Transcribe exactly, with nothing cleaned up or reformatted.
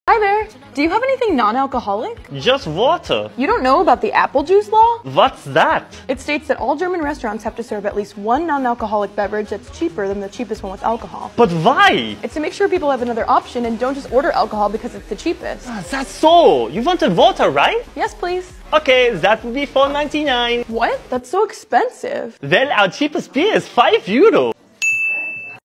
Hi there. Do you have anything non-alcoholic? Just water. You don't know about the apple juice law? What's that? It states that all German restaurants have to serve at least one non-alcoholic beverage that's cheaper than the cheapest one with alcohol. But why? It's to make sure people have another option and don't just order alcohol because it's the cheapest. Ah, that's so. You wanted water, right? Yes, please. Okay, that would be four ninety-nine. What? That's so expensive. Well, our cheapest beer is five euro.